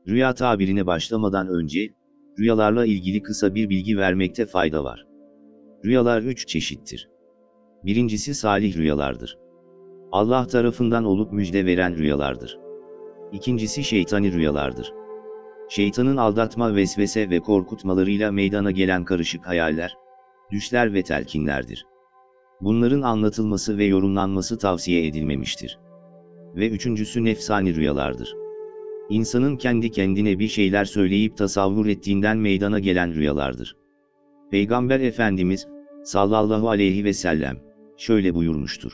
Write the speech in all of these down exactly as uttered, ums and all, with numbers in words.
Rüya tabirine başlamadan önce, rüyalarla ilgili kısa bir bilgi vermekte fayda var. Rüyalar üç çeşittir. Birincisi salih rüyalardır. Allah tarafından olup müjde veren rüyalardır. İkincisi şeytani rüyalardır. Şeytanın aldatma, vesvese ve korkutmalarıyla meydana gelen karışık hayaller, düşler ve telkinlerdir. Bunların anlatılması ve yorumlanması tavsiye edilmemiştir. Ve üçüncüsü nefsani rüyalardır. İnsanın kendi kendine bir şeyler söyleyip tasavvur ettiğinden meydana gelen rüyalardır. Peygamber Efendimiz, sallallahu aleyhi ve sellem, şöyle buyurmuştur.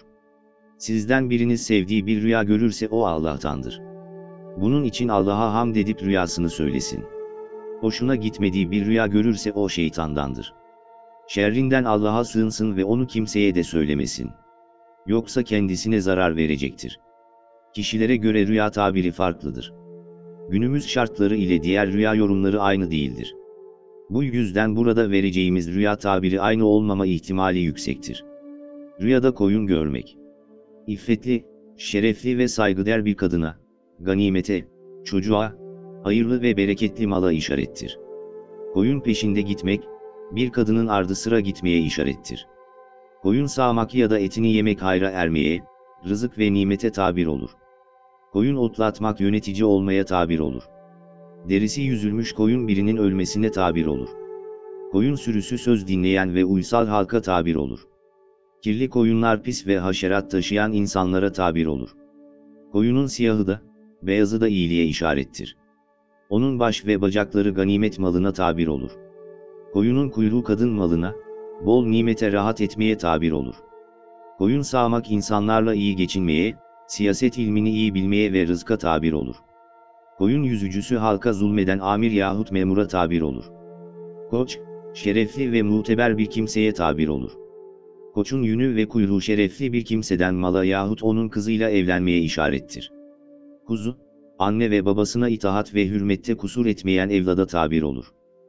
Sizden biriniz sevdiği bir rüya görürse o Allah'tandır. Bunun için Allah'a hamd edip rüyasını söylesin. Hoşuna gitmediği bir rüya görürse o şeytandandır. Şerrinden Allah'a sığınsın ve onu kimseye de söylemesin. Yoksa kendisine zarar verecektir. Kişilere göre rüya tabiri farklıdır. Günümüz şartları ile diğer rüya yorumları aynı değildir. Bu yüzden burada vereceğimiz rüya tabiri aynı olmama ihtimali yüksektir. Rüyada koyun görmek. İffetli, şerefli ve saygıdeğer bir kadına, ganimete, çocuğa, hayırlı ve bereketli mala işarettir. Koyun peşinde gitmek, bir kadının ardı sıra gitmeye işarettir. Koyun sağmak ya da etini yemek hayra ermeye, rızık ve nimete tabir olur. Koyun otlatmak yönetici olmaya tabir olur. Derisi yüzülmüş koyun birinin ölmesine tabir olur. Koyun sürüsü söz dinleyen ve uysal halka tabir olur. Kirli koyunlar pis ve haşerat taşıyan insanlara tabir olur. Koyunun siyahı da, beyazı da iyiliğe işarettir. Onun baş ve bacakları ganimet malına tabir olur. Koyunun kuyruğu kadın malına, bol nimete rahat etmeye tabir olur. Koyun sağmak insanlarla iyi geçinmeye, siyaset ilmini iyi bilmeye ve rızka tabir olur. Koyun yüzücüsü halka zulmeden amir yahut memura tabir olur. Koç, şerefli ve muteber bir kimseye tabir olur. Koçun yünü ve kuyruğu şerefli bir kimseden mala yahut onun kızıyla evlenmeye işarettir. Kuzu, anne ve babasına itaat ve hürmette kusur etmeyen evlada tabir olur.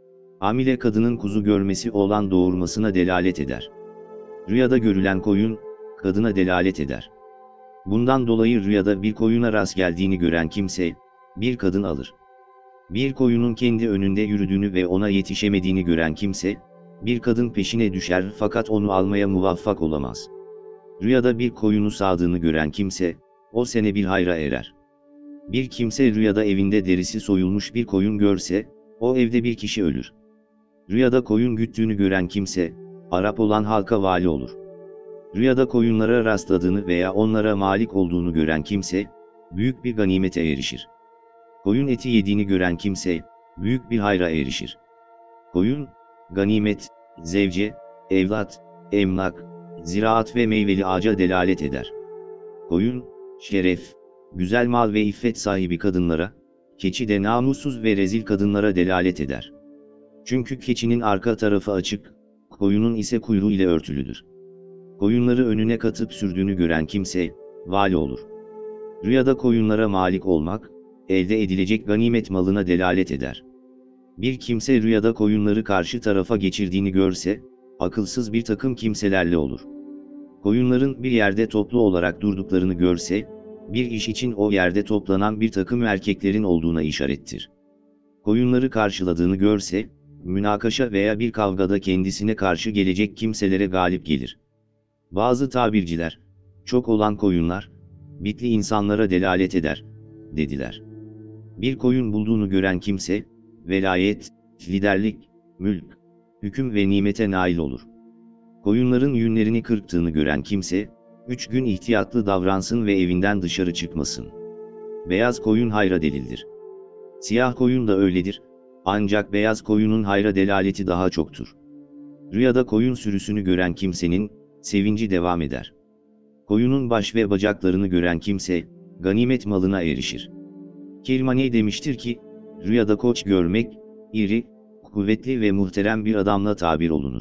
Hamile kadının kuzu görmesi oğlan doğurmasına delalet eder. Rüyada görülen koyun, kadına delalet eder. Bundan dolayı rüyada bir koyuna rast geldiğini gören kimse, bir kadın alır. Bir koyunun kendi önünde yürüdüğünü ve ona yetişemediğini gören kimse, bir kadın peşine düşer fakat onu almaya muvaffak olamaz. Rüyada bir koyunu sağdığını gören kimse, o sene bir hayra erer. Bir kimse rüyada evinde derisi soyulmuş bir koyun görse, o evde bir kişi ölür. Rüyada koyun güttüğünü gören kimse, Arap olan halka vali olur. Rüyada koyunlara rastladığını veya onlara malik olduğunu gören kimse, büyük bir ganimete erişir. Koyun eti yediğini gören kimse, büyük bir hayra erişir. Koyun, ganimet, zevce, evlat, emlak, ziraat ve meyveli ağaca delalet eder. Koyun, şeref, güzel mal ve iffet sahibi kadınlara, keçi de namussuz ve rezil kadınlara delalet eder. Çünkü keçinin arka tarafı açık, koyunun ise kuyruğu ile örtülüdür. Koyunları önüne katıp sürdüğünü gören kimse, vali olur. Rüyada koyunlara malik olmak, elde edilecek ganimet malına delalet eder. Bir kimse rüyada koyunları karşı tarafa geçirdiğini görse, akılsız bir takım kimselerle olur. Koyunların bir yerde toplu olarak durduklarını görse, bir iş için o yerde toplanan bir takım erkeklerin olduğuna işarettir. Koyunları karşıladığını görse, münakaşa veya bir kavgada kendisine karşı gelecek kimselere galip gelir. Bazı tabirciler, çok olan koyunlar, bitli insanlara delalet eder, dediler. Bir koyun bulduğunu gören kimse, velayet, liderlik, mülk, hüküm ve nimete nail olur. Koyunların yünlerini kırptığını gören kimse, üç gün ihtiyatlı davransın ve evinden dışarı çıkmasın. Beyaz koyun hayra delildir. Siyah koyun da öyledir, ancak beyaz koyunun hayra delaleti daha çoktur. Rüyada koyun sürüsünü gören kimsenin, sevinci devam eder. Koyunun baş ve bacaklarını gören kimse, ganimet malına erişir. Kirmani demiştir ki, rüyada koç görmek, iri, kuvvetli ve muhterem bir adamla tabir olunur.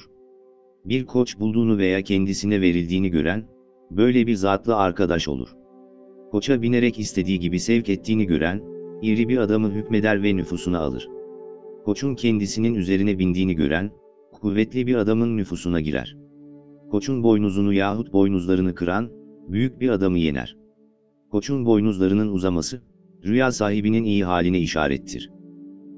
Bir koç bulduğunu veya kendisine verildiğini gören, böyle bir zatla arkadaş olur. Koça binerek istediği gibi sevk ettiğini gören, iri bir adamı hükmeder ve nüfusuna alır. Koçun kendisinin üzerine bindiğini gören, kuvvetli bir adamın nüfusuna girer. Koçun boynuzunu yahut boynuzlarını kıran, büyük bir adamı yener. Koçun boynuzlarının uzaması, rüya sahibinin iyi haline işarettir.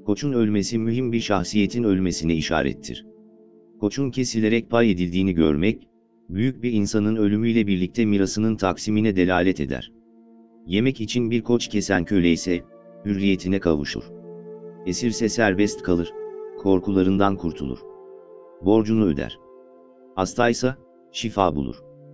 Koçun ölmesi mühim bir şahsiyetin ölmesine işarettir. Koçun kesilerek pay edildiğini görmek, büyük bir insanın ölümüyle birlikte mirasının taksimine delalet eder. Yemek için bir koç kesen köle ise, hürriyetine kavuşur. Esirse serbest kalır, korkularından kurtulur. Borcunu öder. Hastaysa, şifa bulur.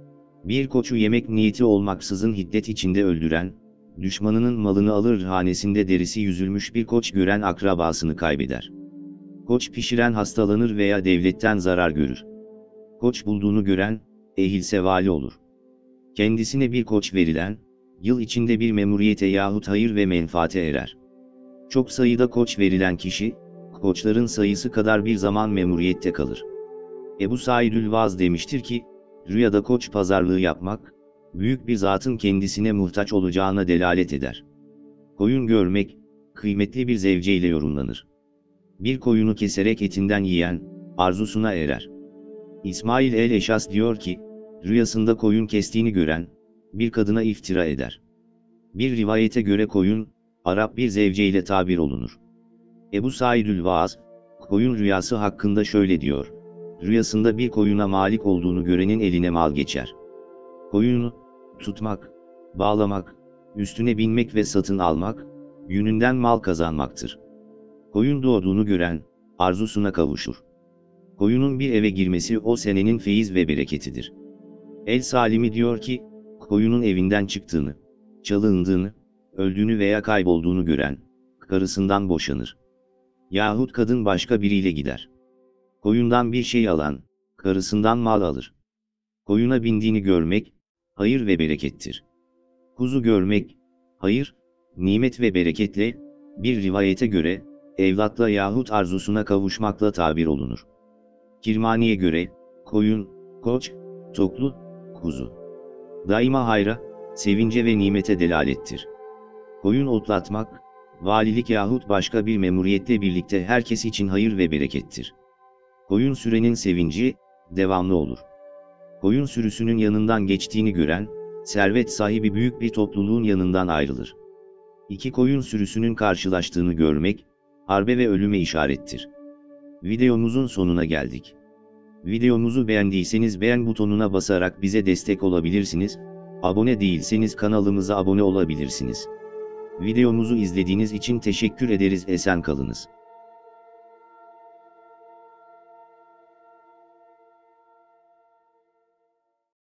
Bir koçu yemek niyeti olmaksızın hiddet içinde öldüren, düşmanının malını alır hanesinde derisi yüzülmüş bir koç gören akrabasını kaybeder. Koç pişiren hastalanır veya devletten zarar görür. Koç bulduğunu gören, ehilse vali olur. Kendisine bir koç verilen, yıl içinde bir memuriyete yahut hayır ve menfaate erer. Çok sayıda koç verilen kişi, koçların sayısı kadar bir zaman memuriyette kalır. Ebu Saidül Vaz demiştir ki, rüyada koç pazarlığı yapmak, büyük bir zatın kendisine muhtaç olacağına delalet eder. Koyun görmek, kıymetli bir zevceyle yorumlanır. Bir koyunu keserek etinden yiyen, arzusuna erer. İsmail el-Eşas diyor ki, rüyasında koyun kestiğini gören, bir kadına iftira eder. Bir rivayete göre koyun, Arap bir zevceyle tabir olunur. Ebu Saidül Vaz, koyun rüyası hakkında şöyle diyor, rüyasında bir koyuna malik olduğunu görenin eline mal geçer. Koyunu, tutmak, bağlamak, üstüne binmek ve satın almak, yününden mal kazanmaktır. Koyun doğduğunu gören, arzusuna kavuşur. Koyunun bir eve girmesi o senenin feyiz ve bereketidir. El Salimi diyor ki, koyunun evinden çıktığını, çalındığını, öldüğünü veya kaybolduğunu gören, karısından boşanır. Yahut kadın başka biriyle gider. Koyundan bir şey alan, karısından mal alır. Koyuna bindiğini görmek, hayır ve berekettir. Kuzu görmek, hayır, nimet ve bereketle, bir rivayete göre, evlatla yahut arzusuna kavuşmakla tabir olunur. Kirmani'ye göre, koyun, koç, toklu, kuzu. Daima hayra, sevince ve nimete delalettir. Koyun otlatmak, valilik yahut başka bir memuriyetle birlikte herkes için hayır ve berekettir. Koyun sürenin sevinci, devamlı olur. Koyun sürüsünün yanından geçtiğini gören, servet sahibi büyük bir topluluğun yanından ayrılır. İki koyun sürüsünün karşılaştığını görmek, harbe ve ölüme işarettir. Videomuzun sonuna geldik. Videomuzu beğendiyseniz beğen butonuna basarak bize destek olabilirsiniz, abone değilseniz kanalımıza abone olabilirsiniz. Videomuzu izlediğiniz için teşekkür ederiz, esen kalınız.